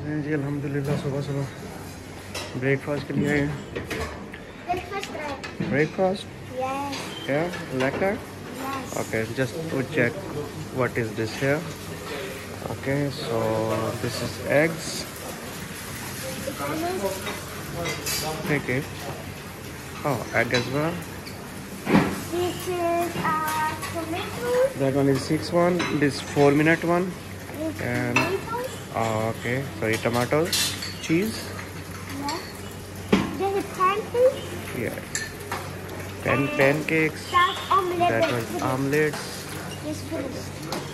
जी अल्हम्दुलिल्लाह सुबह सुबह ब्रेकफास्ट के लिए आए हैं। Breakfast? Yes. Yeah, lekker? Yes. Okay, just to check what is this here. Okay, so this is eggs. Take it. Oh, egg as well. This is tomatoes. That one is 6 one. This 4-minute one. This And tomatoes. okay, sorry, tomatoes, cheese. Yes. This is pancakes. Yeah. Pancakes. That's omelette. That was omelets. This finished.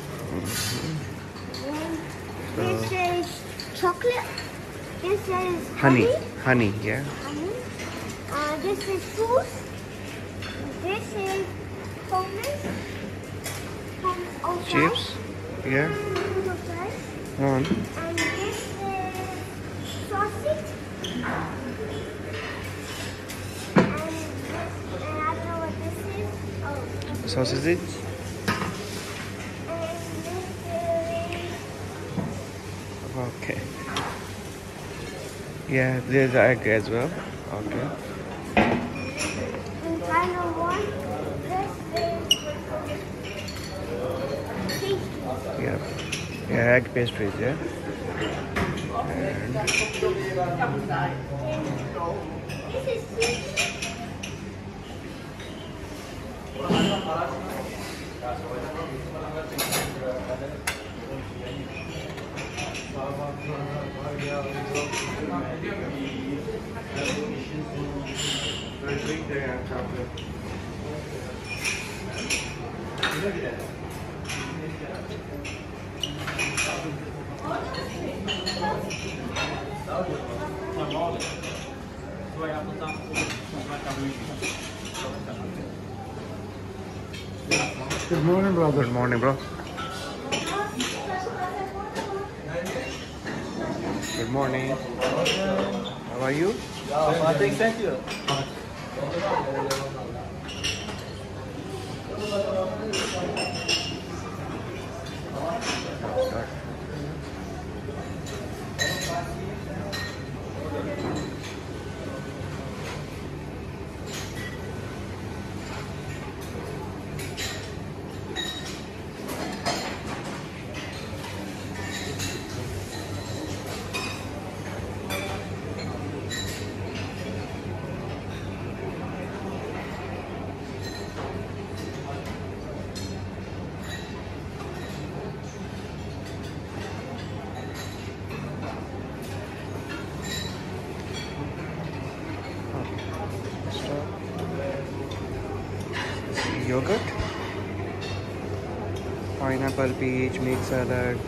So, This is chocolate. This is honey, yeah. honey. This is fruit. This is hummus. Chips, yeah. On. And this is sausage. And I don't know what this is. Oh. Sausage. And this is Okay. Yeah, there's egg as well. Okay. and final one. This is pastry. Yeah. Yeah, egg pastries. Yeah. And This is sweet. good morning, brother. Good morning, bro. Good morning. How are you? Thank you. Yogurt, pineapple, peach, mixed salad.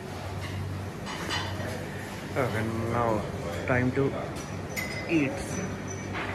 Okay, now time to eat.